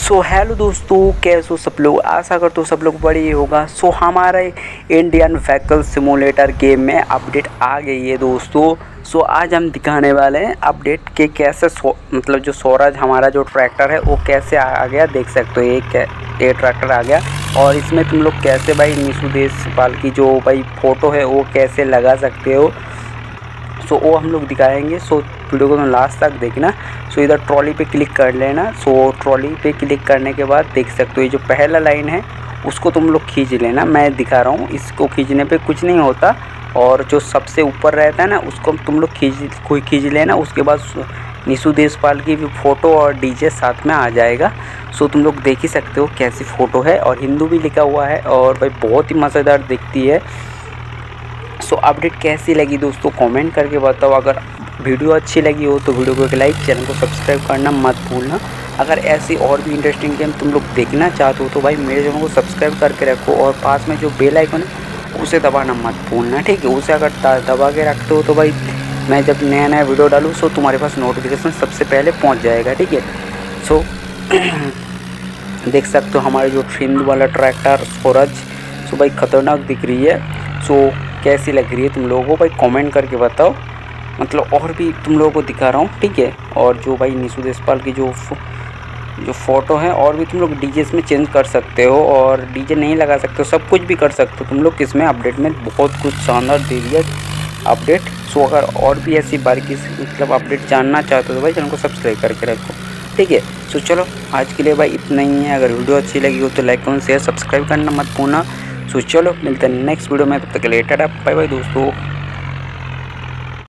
So hello दोस्तों, कैसे हो सब लोग। आशा करता हूँ सब लोग बढ़िया होगा। सो हमारे इंडियन व्हीकल सिमुलेटर गेम में अपडेट आ गई है दोस्तों। सो आज हम दिखाने वाले हैं अपडेट के कैसे मतलब जो स्वराज हमारा जो ट्रैक्टर है वो कैसे आ गया। देख सकते हो ये ट्रैक्टर आ गया और इसमें तुम लोग कैसे भाई निशु देशपाल की जो भाई फ़ोटो है वो कैसे लगा सकते हो। सो वो हम लोग दिखाएंगे। सो वीडियो को तुम लास्ट तक देखना। सो इधर ट्रॉली पे क्लिक कर लेना। सो ट्रॉली पे क्लिक करने के बाद देख सकते हो ये जो पहला लाइन है उसको तुम लोग खींच लेना। मैं दिखा रहा हूँ, इसको खींचने पे कुछ नहीं होता और जो सबसे ऊपर रहता है ना उसको तुम लोग खींच लेना। उसके बाद निशु देशपाल की भी फ़ोटो और डीजे साथ में आ जाएगा। सो तुम लोग देख ही सकते हो कैसी फ़ोटो है और हिंदू भी लिखा हुआ है और भाई बहुत ही मज़ेदार दिखती है। सो अपडेट कैसी लगी दोस्तों कमेंट करके बताओ। अगर वीडियो अच्छी लगी हो तो वीडियो को एक लाइक, चैनल को सब्सक्राइब करना मत भूलना। अगर ऐसी और भी इंटरेस्टिंग गेम तुम लोग देखना चाहते हो तो भाई मेरे चैनल को सब्सक्राइब करके रखो और पास में जो बेल आइकन है उसे दबाना मत भूलना, ठीक है। उसे अगर दबा के रखते हो तो भाई मैं जब नया नया वीडियो डालूँ सो तुम्हारे पास नोटिफिकेशन सबसे पहले पहुँच जाएगा, ठीक है। सो देख सकते हो हमारे जो हिंदू वाला ट्रैक्टर स्वराज सो भाई ख़तरनाक दिख रही है। सो कैसी लग रही है तुम लोगों को भाई कमेंट करके बताओ। मतलब और भी तुम लोगों को दिखा रहा हूँ, ठीक है। और जो भाई निशु देशपाल की जो फ़ोटो है और भी तुम लोग डीजे में चेंज कर सकते हो और डीजे नहीं लगा सकते हो, सब कुछ भी कर सकते हो तुम लोग। इसमें अपडेट में बहुत कुछ शानदार दे दिया अपडेट। सो अगर और भी ऐसी बारीकी से मतलब अपडेट जानना चाहते हो तो भाई चैनल को सब्सक्राइब करके रखो, ठीक है। सो चलो आज के लिए भाई इतना ही है। अगर वीडियो अच्छी लगी हो तो लाइक कमेंट शेयर सब्सक्राइब करना मत भूलना। सो चलो मिलते हैं नेक्स्ट वीडियो में, तब तक के लिए टाटा बाय बाय दोस्तों।